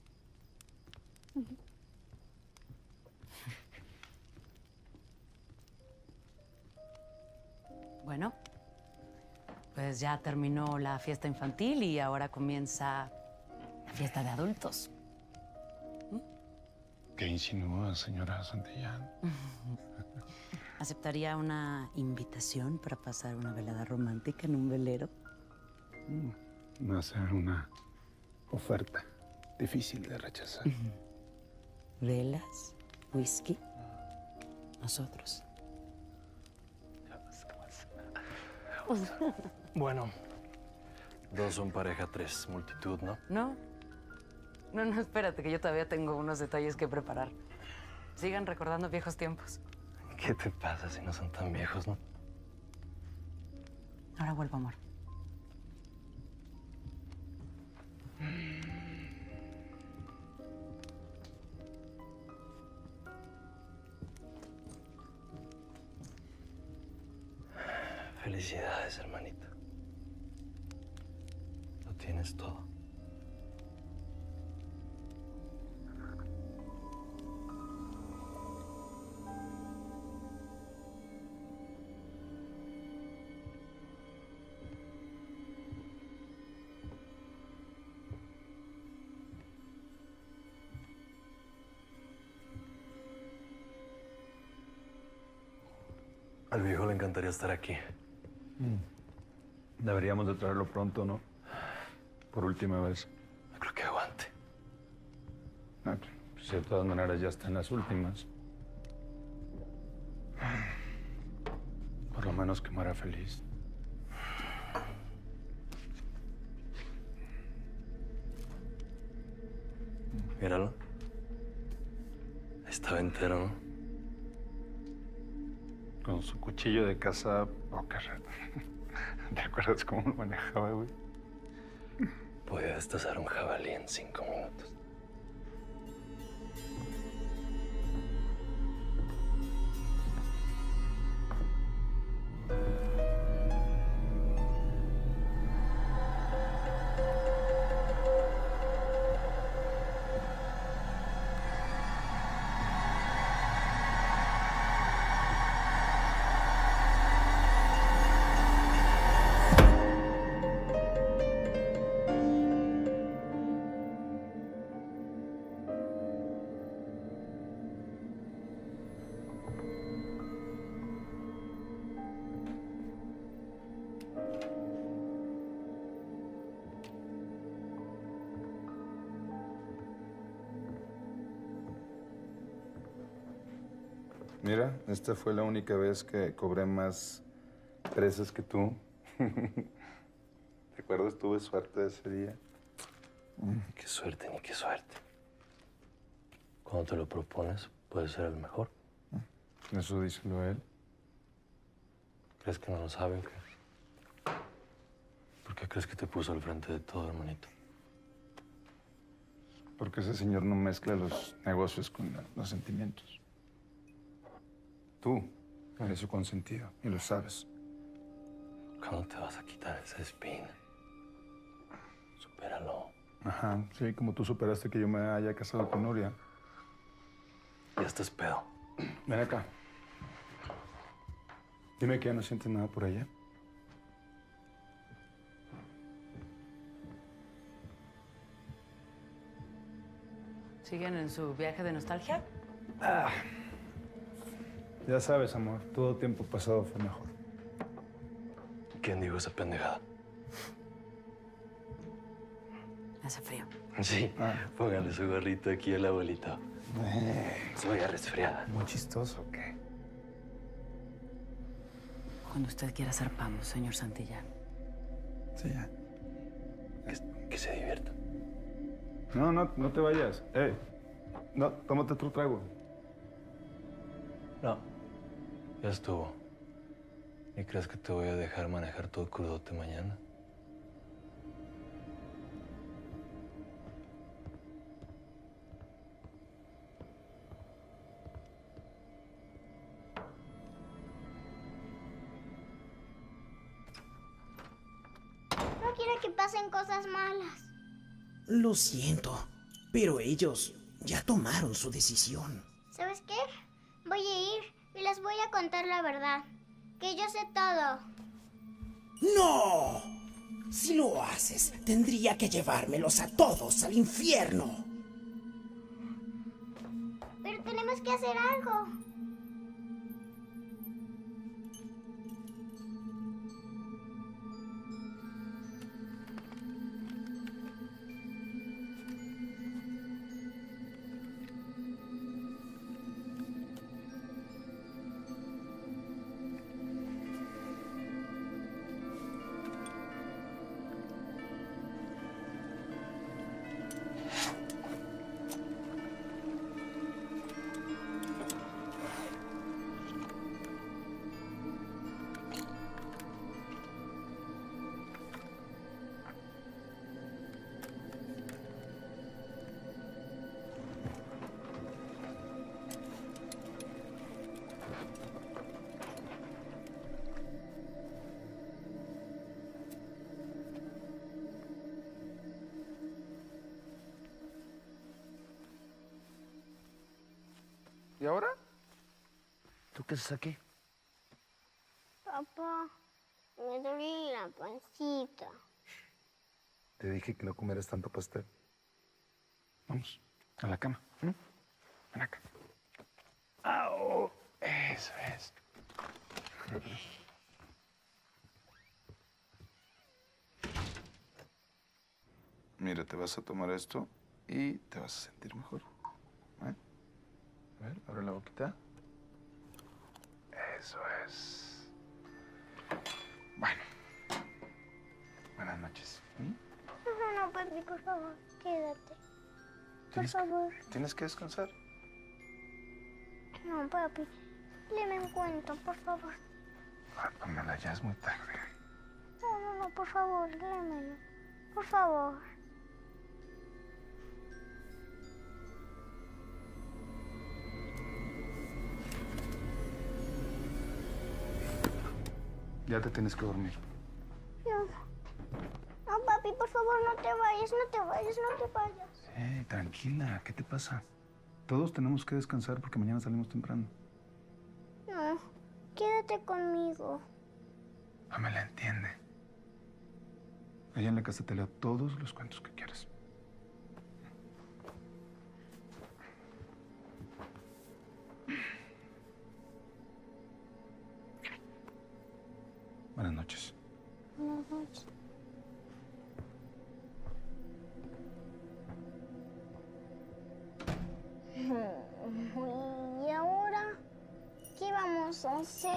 Bueno, pues ya terminó la fiesta infantil y ahora comienza la fiesta de adultos. ¿Qué insinúa, señora Santillán? ¿Aceptaría una invitación para pasar una velada romántica en un velero? Va a ser una oferta difícil de rechazar. Velas, whisky, nosotros. Bueno, 2 son pareja, 3 multitud, ¿no? No, espérate, que yo todavía tengo unos detalles que preparar. Sigan recordando viejos tiempos. ¿Qué te pasa si no son tan viejos, no? Ahora vuelvo, amor. Felicidades, hermanita. Lo tienes todo. Al viejo le encantaría estar aquí. Deberíamos de traerlo pronto, ¿no? Por última vez. No creo que aguante. Pues de todas maneras ya está en las últimas. Por lo menos que muera feliz. Míralo. Estaba entero, ¿no? Con su cuchillo de caza, póker. ¿Te acuerdas cómo lo manejaba, güey? Podía destazar un jabalí en 5 minutos. Mira, esta fue la única vez que cobré más presas que tú. ¿Te acuerdas? Tuve suerte ese día. Qué suerte, ni qué suerte. Cuando te lo propones, puede ser el mejor. Eso díselo a él. ¿Crees que no lo sabe o qué? ¿Por qué crees que te puso al frente de todo, hermanito? Porque ese señor no mezcla los negocios con los sentimientos. Tú eres su consentido y lo sabes. ¿Cuándo te vas a quitar esa espina? Supéralo. Ajá, sí, como tú superaste que yo me haya casado con Nuria. Ya estás pedo. Ven acá. Dime que ya no sientes nada por ella. ¿Siguen en su viaje de nostalgia? Ya sabes, amor, todo tiempo pasado fue mejor. ¿Quién dijo esa pendejada? Hace frío. Sí, póngale su gorrito aquí al abuelito. Se vaya resfriada. Muy chistoso, ¿o qué? Cuando usted quiera zarpamos, señor Santillán. Sí, ya. Que se divierta. No te vayas. No, tómate otro trago. No, ya estuvo. ¿Y crees que te voy a dejar manejar todo crudote mañana? No quiero que pasen cosas malas. Lo siento, pero ellos ya tomaron su decisión. ¿Sabes qué? Voy a ir y les voy a contar la verdad. Que yo sé todo. ¡No! Si lo haces, tendría que llevármelos a todos al infierno. Pero tenemos que hacer algo. ¿Y ahora? ¿Tú qué haces aquí? Papá, me duele la pancita. Te dije que no comieras tanto pastel. Vamos, a la cama. Ven acá. ¡Au! Eso es. Mira, te vas a tomar esto y te vas a sentir mejor. ¿Eh? A ver, abre la boquita. Eso es. Bueno. Buenas noches. No, papi, por favor, quédate. Por favor. ¿Tienes que descansar? No, papi, léeme un cuento, por favor. Pamela, ya es muy tarde. No, por favor, léemelo. Por favor. Ya te tienes que dormir. No, papi, por favor, no te vayas, no te vayas, no te vayas. Tranquila, ¿qué te pasa? Todos tenemos que descansar porque mañana salimos temprano. No, quédate conmigo. Pamela, entiende. Allá en la casa te leo todos los cuentos que quieras. Buenas noches. Buenas noches. ¿Y ahora qué vamos a hacer?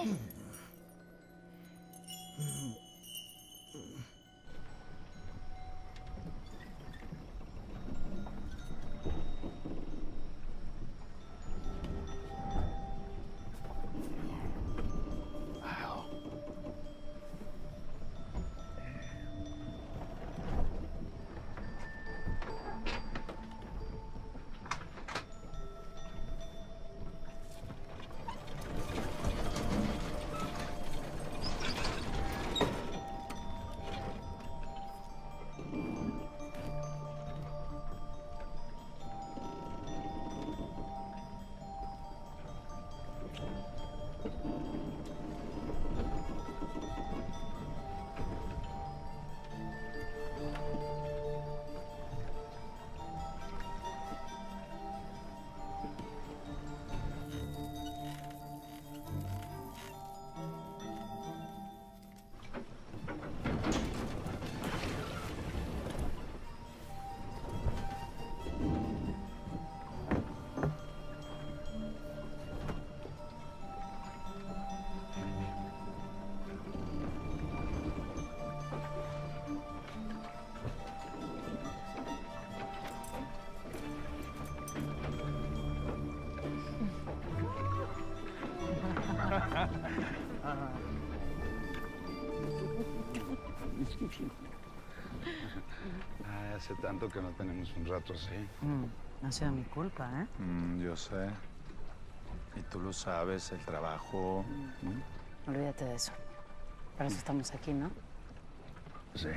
Ay, hace tanto que no tenemos un rato así. No ha sido mi culpa, ¿eh? Yo sé. Y tú lo sabes, el trabajo. Olvídate de eso. Para eso estamos aquí, ¿no? Sí.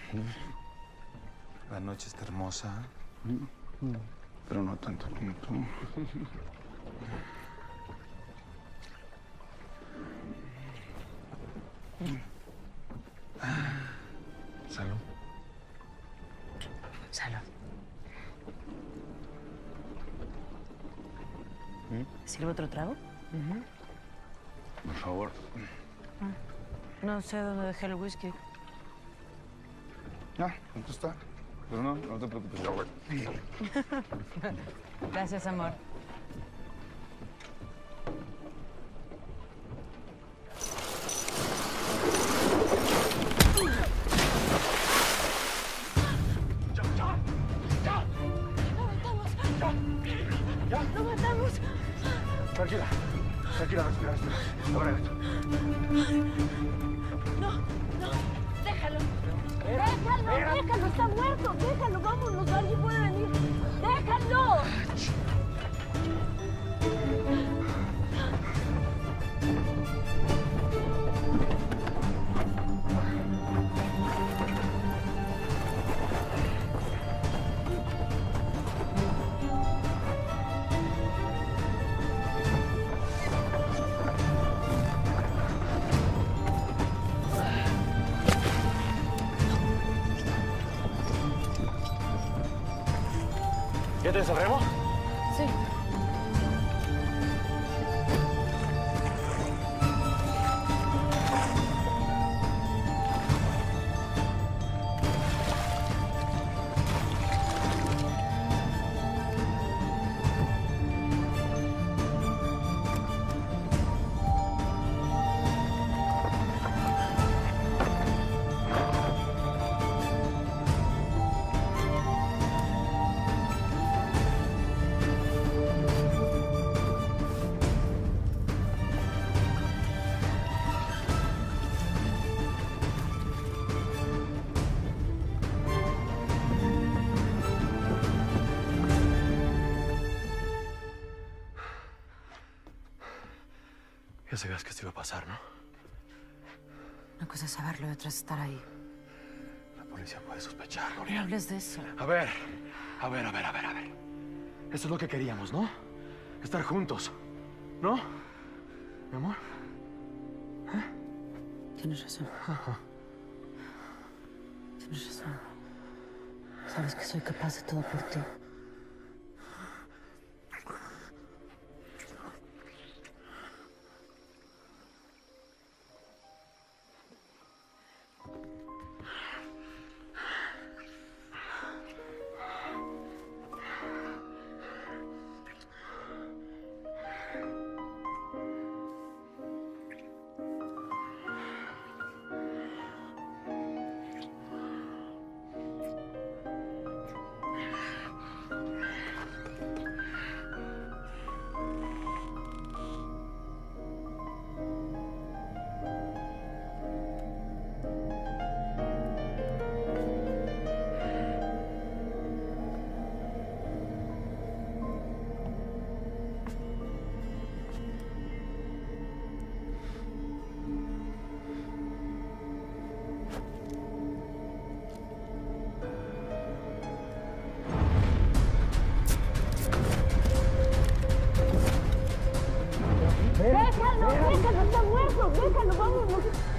La noche está hermosa. Pero no tanto como tú. Salud. Salud. ¿Sirve otro trago? Por favor. No sé dónde dejé el whisky. Ya, ¿dónde está? Pero no te preocupes, ya voy. Gracias, amor. ¡Lo matamos! Tranquila, respira. Ahora esto. No, déjalo. Déjalo, está muerto. Déjalo, vámonos, alguien puede venir. ¡Déjalo! ¿Ya tienes el remo? Sí. Ya sabías que esto iba a pasar, ¿no? Una cosa es saberlo y otra es estar ahí. La policía puede sospechar, No Gloria. hables de eso. A ver. Eso es lo que queríamos, ¿no? Estar juntos, ¿no? ¿Mi amor? Tienes razón. Tienes razón. Sabes que soy capaz de todo por ti. Déjalo, está muerto. Déjalo, vámonos.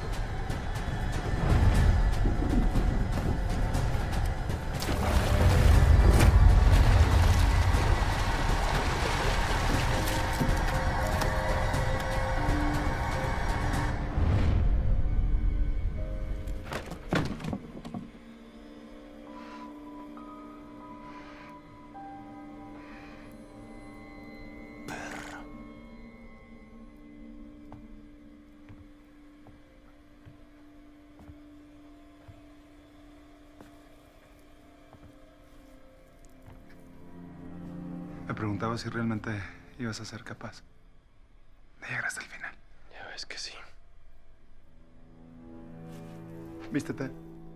Me preguntaba si realmente ibas a ser capaz de llegar hasta el final. Ya ves que sí. Vístete.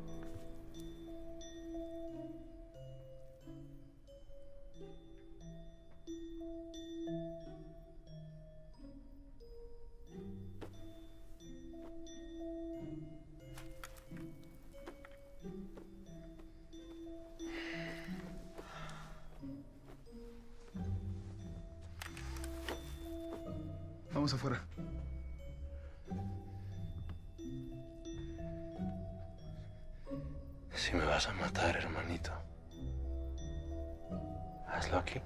Vamos afuera. Si me vas a matar, hermanito, hazlo aquí.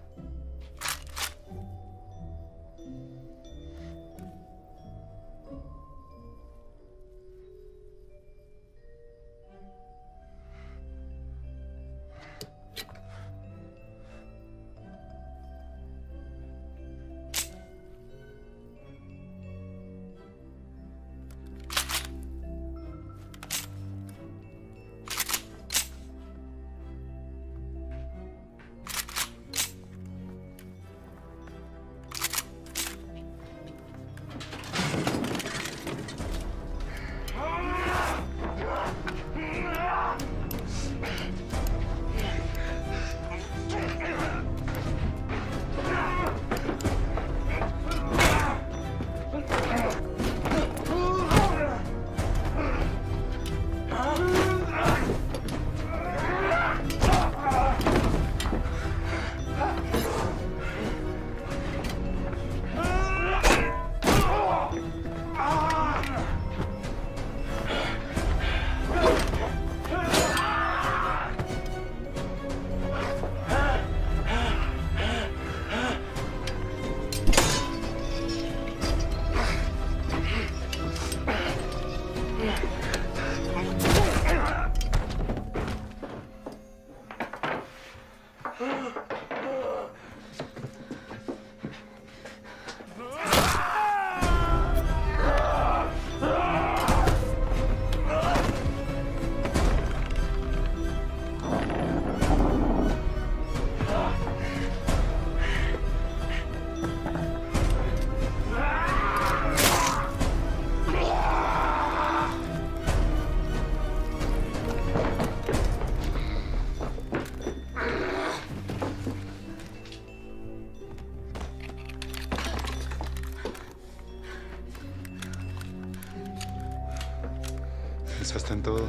Pensaste en todo.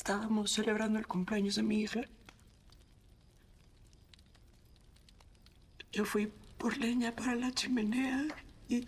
estábamos celebrando el cumpleaños de mi hija. Yo fui por leña para la chimenea y...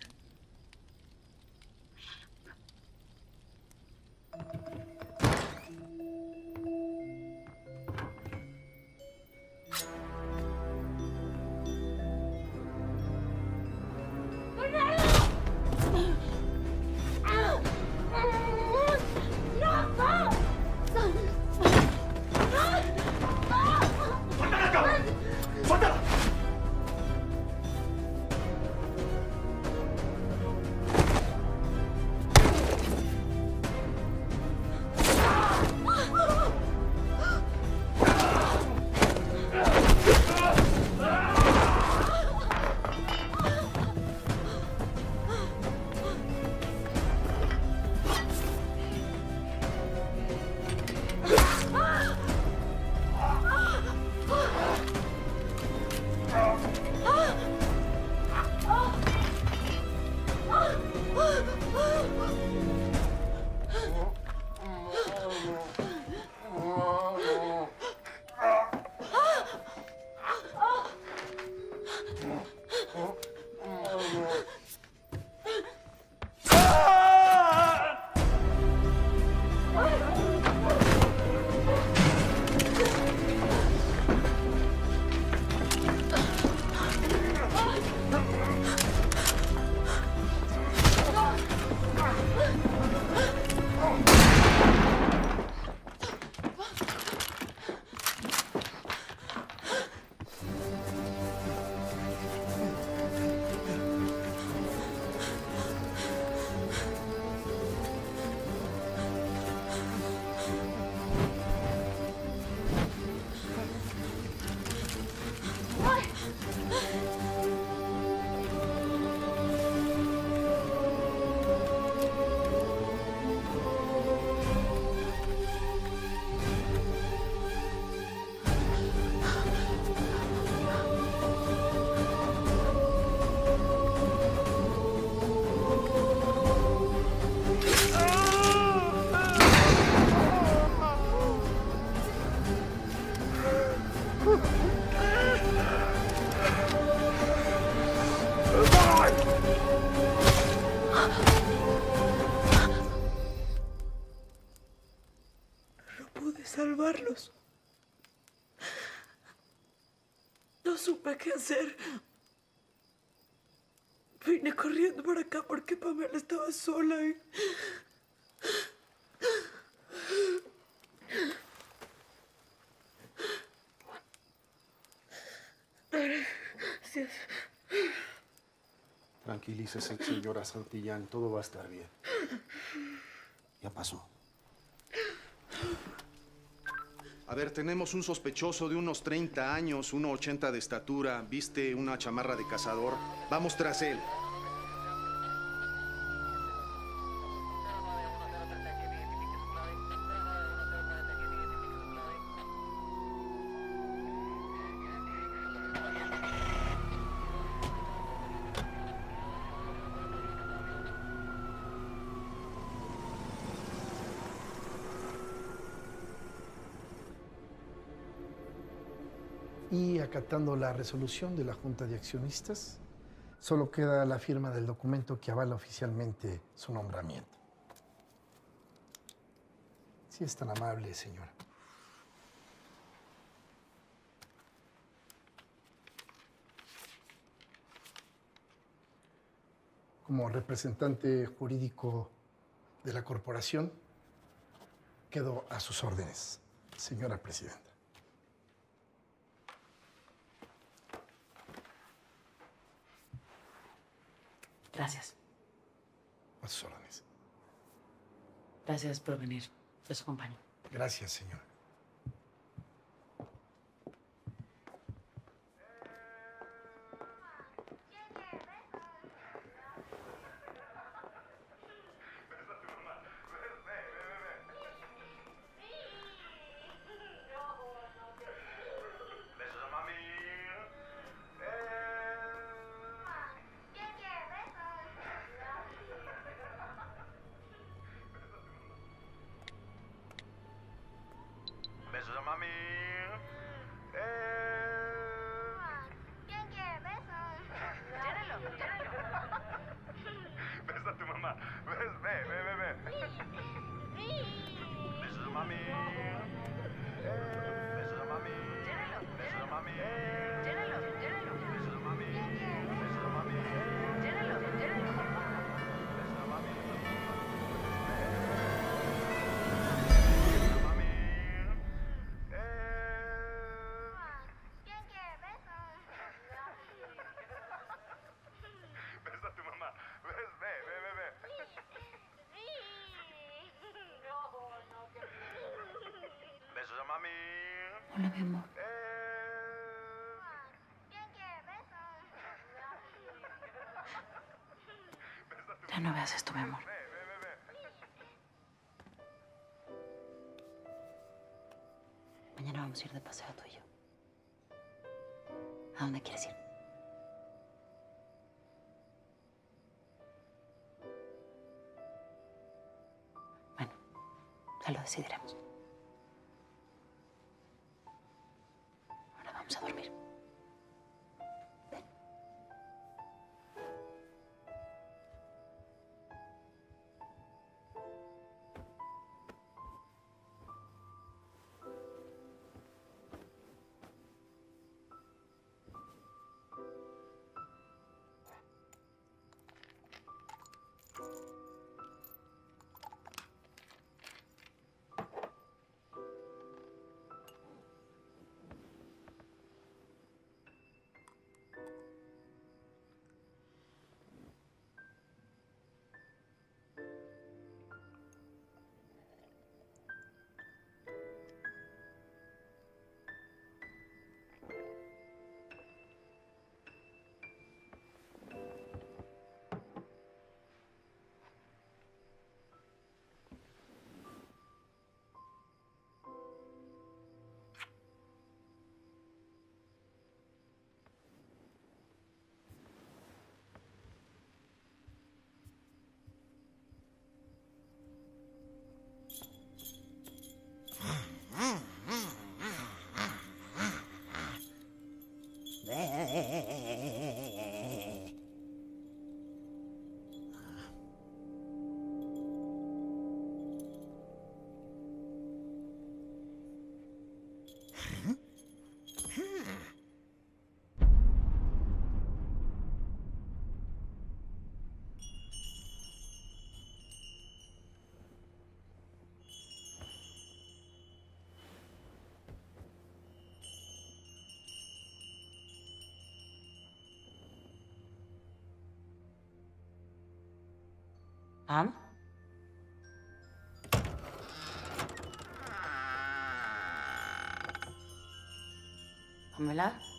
salvarlos. No supe qué hacer. Vine corriendo para acá porque Pamela estaba sola y... Gracias. Tranquilícese, señora Santillán. Todo va a estar bien. Ya pasó. A ver, tenemos un sospechoso de unos 30 años, 1,80 de estatura, viste una chamarra de cazador. Vamos tras él. Y acatando la resolución de la Junta de Accionistas, solo queda la firma del documento que avala oficialmente su nombramiento. Si es tan amable, señora. Como representante jurídico de la corporación, quedo a sus órdenes, señora presidenta. Gracias. A sus órdenes. Gracias por venir. Los acompaño. Gracias, señora. mami. ¿Quién quiere besos? Besa a tu mamá. Ve. Besos a mami. Besos a mami. Besos a mami. Besos a mami. Besos a mami. ¿Quién quiere besos? Besa a tu mamá. Ve. Besos a mami. Hola, mi amor. ¿Quién quiere besos? Ya no veas esto, mi amor. Mañana vamos a ir de paseo tú y yo. ¿A dónde quieres ir? Bueno, ya lo decidiremos. Ahora vamos a dormir. ¿Am? Pamela.